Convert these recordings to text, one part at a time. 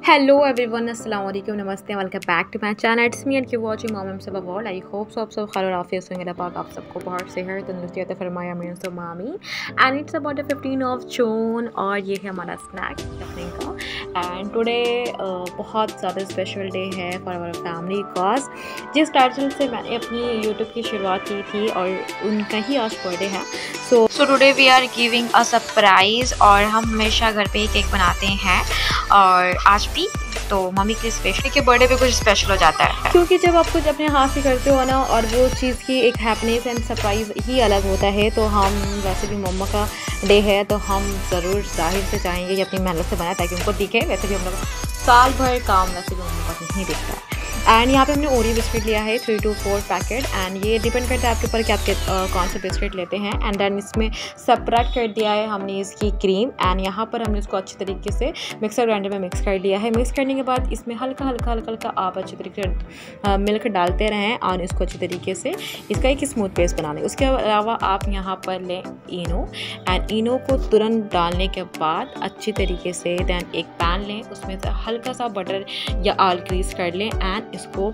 Hello everyone, अस्सलाम वालेकुम, नमस्ते, welcome back to my channel. It's me and you watching mom एम सब वर्ल्ड। आई होप सो आप सब खैर और आफियत से होंगे। पाक आप सबको बहुत सेहत तंदुरुस्ती अता फरमाया मेरे सो मामी। And it's about the 15 of June और ये है हमारा स्नैक स्टफिंग का। एंड टुडे बहुत ज़्यादा स्पेशल डे है फॉर आवर फैमिली बिकॉज जिस टाइटल से मैंने अपनी यूट्यूब की शुरुआत की थी और उनका ही आज बर्थडे है। So today we are giving a surprise. और हम हमेशा घर पे ही केक बनाते हैं और आज भी तो मम्मी के स्पेशली के बर्थडे पे कुछ स्पेशल हो जाता है, क्योंकि जब आप कुछ अपने हाथ से करते हो ना और वो चीज़ की एक हैप्पीनेस एंड सरप्राइज़ ही अलग होता है। तो हम वैसे भी मम्मा का डे है तो हम ज़रूर जाहिर से चाहेंगे कि अपनी मेहनत से बनाए ताकि उनको दिखे। वैसे भी हम लोग साल भर काम वैसे भी मम्मा का नहीं दिखता है। एंड यहाँ पे हमने ओरियो बिस्किट लिया है 3 to 4 पैकेट। एंड ये डिपेंड करता है आपके ऊपर कि आपके कौन से बिस्किट लेते हैं। एंड देन इसमें सेपरेट कर दिया है हमने इसकी क्रीम। एंड यहाँ पर हमने इसको अच्छी तरीके से मिक्सर ग्राइंडर में मिक्स कर लिया है। मिक्स करने के बाद इसमें हल्का हल्का आप अच्छी तरीके से मिल्क डालते रहें और इसको अच्छी तरीके से इसका एक स्मूथ पेस्ट बना लें। उसके अलावा आप यहाँ पर लें इनो। एंड इनो को तुरंत डालने के बाद अच्छी तरीके से दैन एक पैन लें, उसमें से हल्का सा बटर या ऑयल ग्रीस कर लें। एंड इसको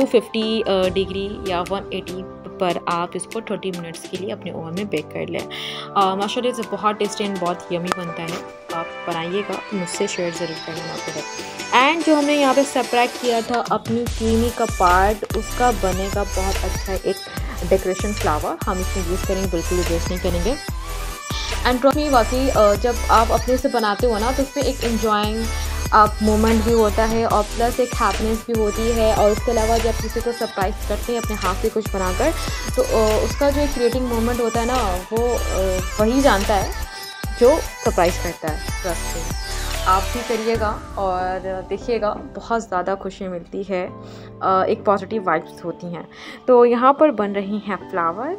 250 डिग्री या 180 पर आप इसको 30 मिनट्स के लिए अपने ओवन में बेक कर लें। माशाल्लाह से बहुत टेस्टी एंड बहुत यमी बनता है। आप बनाइएगा, मुझसे शेयर ज़रूर करना आपको। एंड जो हमने यहाँ पे सेपरेट किया था अपनी क्रीमी का पार्ट, उसका बनेगा बहुत अच्छा एक डेकोरेशन फ्लावर। हम इसमें यूज़ करेंगे, बिल्कुल वेस्ट नहीं करेंगे। एंड ट्रस्ट मी वाकई जब आप अपने से बनाते हो ना तो उसमें एक इंजॉइंग आप मोमेंट भी होता है और प्लस एक हैप्पीनेस भी होती है। और उसके अलावा जब किसी को सरप्राइज़ करते हैं अपने हाथ से कुछ बनाकर तो उसका जो एक क्रिएटिंग मोमेंट होता है ना वो वही जानता है जो सरप्राइज़ करता है। ट्रस्ट में आप भी करिएगा और देखिएगा, बहुत ज़्यादा खुशी मिलती है, एक पॉजिटिव वाइब्स होती हैं। तो यहाँ पर बन रही हैं फ्लावर।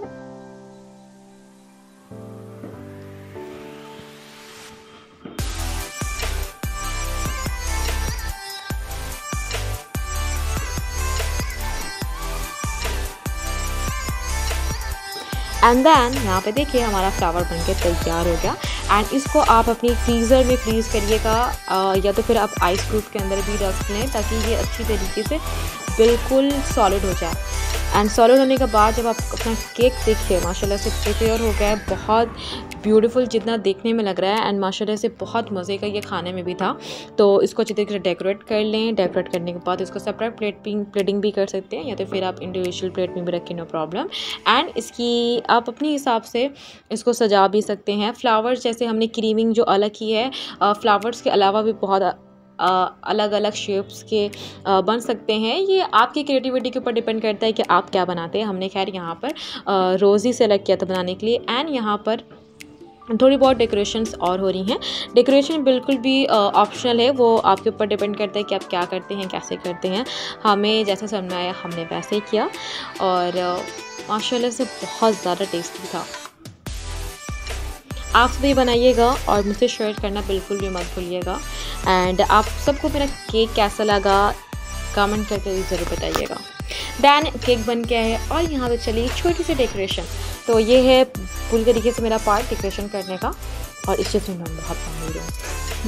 एंड देन यहाँ पे देखिए हमारा फ्लावर बनके तैयार हो गया। एंड इसको आप अपनी फ्रीज़र में फ्रीज़ करिएगा या तो फिर आप आइस क्यूब के अंदर भी रख लें ताकि ये अच्छी तरीके से बिल्कुल सॉलिड हो जाए। एंड सॉलिड होने के बाद जब आप अपना केक देखिए माशाल्लाह से प्रिपेयर हो गया है, बहुत ब्यूटीफुल जितना देखने में लग रहा है। एंड माशाल्लाह से बहुत मज़े का ये खाने में भी था। तो इसको अच्छी तरीके से डेकोरेट कर लें। डेकोरेट करने के बाद इसको सेपरेट प्लेटिंग भी कर सकते हैं या तो फिर आप इंडिविजुअल प्लेट में भी रखें, नो प्रॉब्लम। एंड इसकी आप अपने हिसाब से इसको सजा भी सकते हैं। फ्लावर्स जैसे हमने क्रीमिंग जो अलग की है, फ्लावर्स के अलावा भी बहुत अलग अलग शेप्स के बन सकते हैं। ये आपकी क्रिएटिविटी के ऊपर डिपेंड करता है कि आप क्या बनाते हैं। हमने खैर यहाँ पर रोज़ ही सेलेक्ट किया था बनाने के लिए। एंड यहाँ पर थोड़ी बहुत डेकोरेशंस और हो रही हैं। डेकोरेशन बिल्कुल भी ऑप्शनल है, वो आपके ऊपर डिपेंड करता है कि आप क्या करते हैं, कैसे करते हैं। हमें जैसा समझ में आया हमने वैसे ही किया और माशाल्लाह से बहुत ज़्यादा टेस्टी था। आप भी बनाइएगा और मुझसे शेयर करना बिल्कुल भी मत भूलिएगा। एंड आप सबको मेरा केक कैसा लगा कमेंट करके ज़रूर बताइएगा। दैन केक बन गया है और यहाँ पे चली छोटी सी डेकोरेशन। तो ये है पूरी तरीके से मेरा पार्ट डेकोरेशन करने का और इस चीज़ में मैं बहुत माहिर हूँ।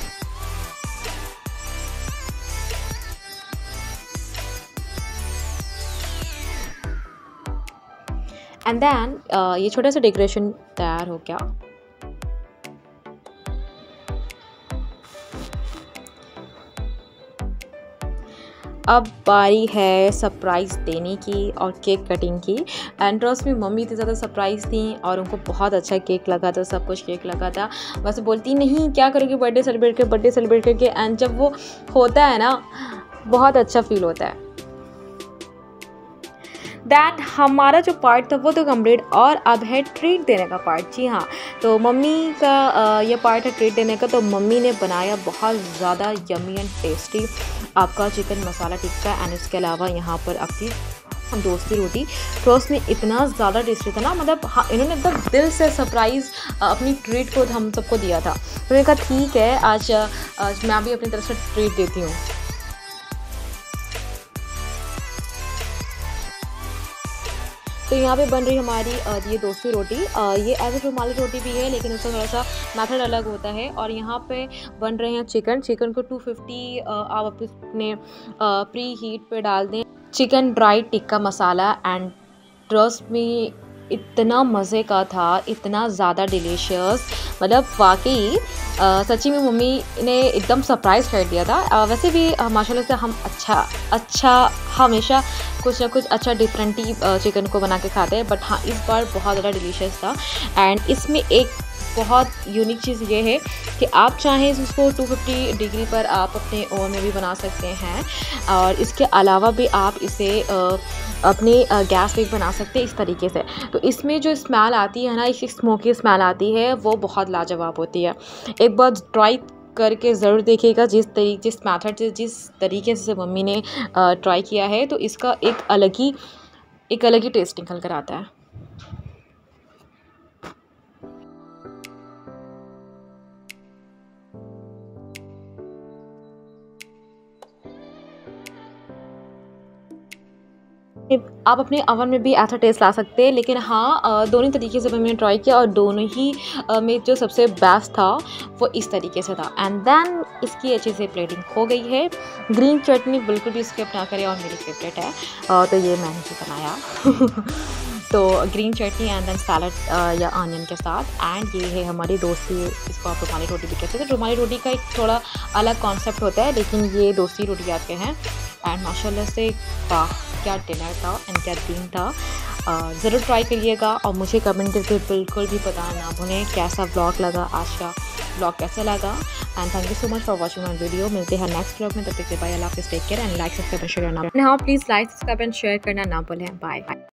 एंड देन ये छोटा सा डेकोरेशन तैयार हो गया। अब बारी है सरप्राइज़ देने की और केक कटिंग की। एंड ट्रस्ट में मम्मी इतनी ज़्यादा सरप्राइज़ थी और उनको बहुत अच्छा केक लगा था, सब कुछ केक लगा था। वैसे बोलती नहीं क्या करोगी बर्थडे सेलिब्रेट करके। एंड जब वो होता है ना बहुत अच्छा फील होता है। दैट हमारा जो पार्ट था वो तो कंप्लीट और अब है ट्रीट देने का पार्ट। जी हाँ, तो मम्मी का ये पार्ट है ट्रीट देने का। तो मम्मी ने बनाया बहुत ज़्यादा यमी एंड टेस्टी आपका चिकन मसाला टिक्का। एंड इसके अलावा यहाँ पर आपकी दोस्ती रोटी। ट्रोस्ट में इतना ज़्यादा टेस्टी था ना, मतलब हाँ इन्होंने एकदम दिल से सरप्राइज़ अपनी ट्रीट को हम सबको दिया था। तो मैंने कहा ठीक है आज मैं भी अपनी तरफ से ट्रीट देती हूँ। तो यहाँ पे बन रही हमारी ये दोस्ती रोटी। ये एज ए रुमाली रोटी भी है लेकिन उसका थोड़ा सा मेथड अलग होता है। और यहाँ पे बन रहे हैं चिकन को 250 आप अपने प्री हीट पे डाल दें। Chicken dry tikka masala and trust में इतना मज़े का था, इतना ज़्यादा डिलीशियस, मतलब वाकई सच्ची में मम्मी ने एकदम सरप्राइज़ कर दिया था। वैसे भी माशाल्लाह से हम अच्छा हमेशा कुछ ना कुछ अच्छा डिफरेंट ही चिकन को बना के खाते हैं, बट हाँ इस बार बहुत ज़्यादा डिलीशियस था। एंड इसमें एक बहुत यूनिक चीज़ ये है कि आप चाहें इसको 250 डिग्री पर आप अपने ओवन में भी बना सकते हैं, और इसके अलावा भी आप इसे अपने गैस पे बना सकते हैं इस तरीके से। तो इसमें जो स्मेल आती है ना, एक स्मोकी स्मेल आती है, वो बहुत लाजवाब होती है। एक बार ट्राई करके ज़रूर देखिएगा। जिस मेथड से जिस तरीके से मम्मी ने ट्राई किया है, तो इसका एक अलग ही टेस्ट निकल कर आता है। आप अपने ओवन में भी ऐसा टेस्ट ला सकते हैं, लेकिन हाँ दोनों तरीके से मैंने ट्राई किया और दोनों ही में जो सबसे बेस्ट था वो इस तरीके से था। एंड देन इसकी अच्छे से प्लेटिंग हो गई है। ग्रीन चटनी बिल्कुल भी स्किप ना करें और मेरी फेवरेट है, तो ये मैंने ही बनाया। तो green chutney and then salad या ऑनियन के साथ। एंड ये है हमारी दोस्ती, इसको आप रुमाली रोटी भी कहते हैं। तो रुमाली रोटी का एक थोड़ा अलग कॉन्सेप्ट होता है, लेकिन ये दोस्ती रोटी आते हैं। एंड माशाल्लाह से वाह क्या डिनर था एंड क्या दिन था। ज़रूर ट्राई करिएगा और मुझे कमेंट करके बिल्कुल भी बताना ना भूलें कैसा व्लॉग लगा, आज का व्लॉग कैसा लगा। And thank you so much for watching my video. मिलते हैं नेक्स्ट व्लॉग में, तब तक के बाय, अल्लाह हाफ़िज़, take care and like subscribe and share करना। हाँ please like subscribe and share करना ना भूलें। बाय।